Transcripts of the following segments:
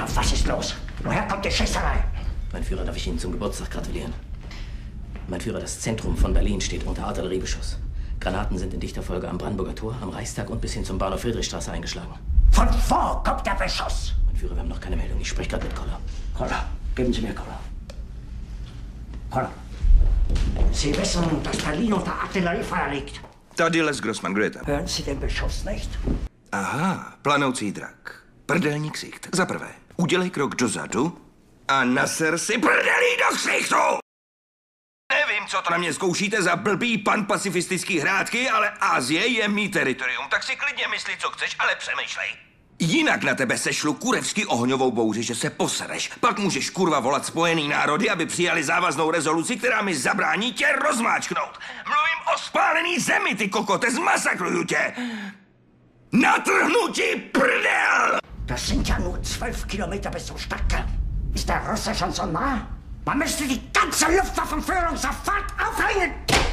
Gott, was ist los? Woher kommt die Schießerei? Mein Führer, darf ich Ihnen zum Geburtstag gratulieren? Mein Führer, das Zentrum von Berlin steht unter Artilleriebeschuss. Granaten sind in dichter Folge am Brandenburger Tor, am Reichstag und bis hin zum Bahnhof Friedrichstraße eingeschlagen. Von wo kommt der Beschuss? Mein Führer, wir haben noch keine Meldung. Ich spreche gerade mit Koller. Koller, geben Sie mir Koller. Koller. Sie wissen, dass Berlin unter Artilleriefeuer liegt. Tady les Grossman, kdo je tam? Hören Sie den Beschuss nicht? Aha, planoucí drak. Prdelní ksicht. Za prvé, udělej krok dozadu a naser si prdelí do ksichtu! Nevím, co to na mě zkoušíte za blbý panpacifistický hrátky, ale Asie je mý teritorium, tak si klidně myslí, co chceš, ale přemýšlej. Jinak na tebe sešlu kurevsky ohňovou bouři, že se posereš. Pak můžeš kurva volat Spojený národy, aby přijali závaznou rezoluci, která mi zabrání tě rozmáčknout. Mluvím o spálený zemi, ty kokote, zmasakruju tě. Natrhnu ti prdel! Das sind ja nur 12 Kilometer bis zum Stadtkern. Ist der Russe schon so nah? Man müsste die ganze Luftwaffenführung sofort aufhängen!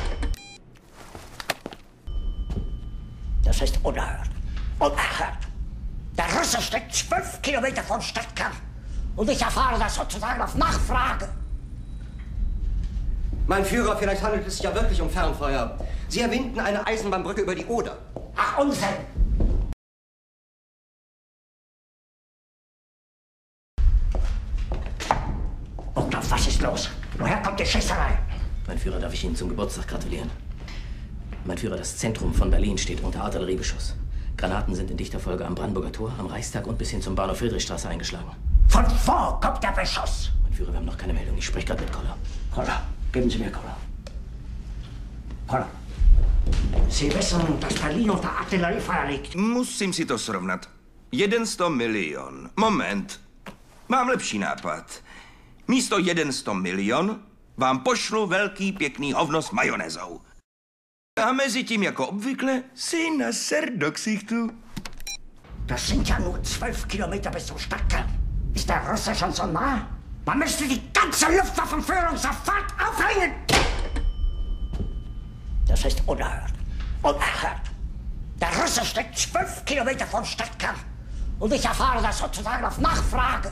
Das ist unerhört. Unerhört. Der Russe steckt 12 Kilometer vom Stadtkern. Und ich erfahre das sozusagen auf Nachfrage. Mein Führer, vielleicht handelt es sich ja wirklich um Fernfeuer. Sie erwähnten eine Eisenbahnbrücke über die Oder. Ach, Unsinn! Oh Gott, was ist los? Woher kommt die Schießerei? Mein Führer, darf ich Ihnen zum Geburtstag gratulieren? Mein Führer, das Zentrum von Berlin steht unter Artilleriebeschuss. Granaten sind in dichter Folge am Brandenburger Tor, am Reichstag und bis hin zum Bahnhof Friedrichstraße eingeschlagen. Von wo kommt der Beschuss? Mein Führer, wir haben noch keine Meldung. Ich spreche gerade mit Koller. Koller, geben Sie mir Koller. Koller. Sie wissen, dass Berlin unter Artilleriefeuer liegt. Musím si to srovnat. 100 milion. Moment. Mám lepší nápad. Místo 100 milion vám pošlu velký pěkný hovno s majonézou. A mezi tím, jako obvykle, si naser do ksichtu. Das sind ja nur 12 Kilometer bis zum Stadtkern. Ist der Russe schon so nah? Man müsste die ganze Luftwaffenführung sofort aufhängen! Das ist unerhört. Unerhört. Der Russe steckt 12 Kilometer vom Stadtkern. Und ich erfahre das sozusagen auf Nachfrage.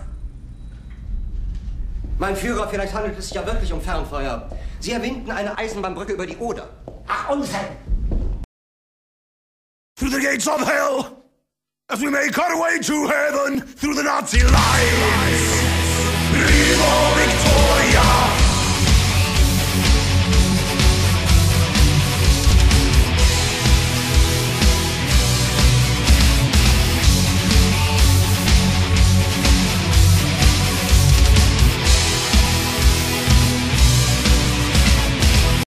Mein Führer, vielleicht handelt es sich ja wirklich um Fernfeuer. Sie erwähnten eine Eisenbahnbrücke über die Oder. Ach, Unsinn! Through the gates of hell, as we make our way to heaven, through the Nazi lines. Viva Victoria!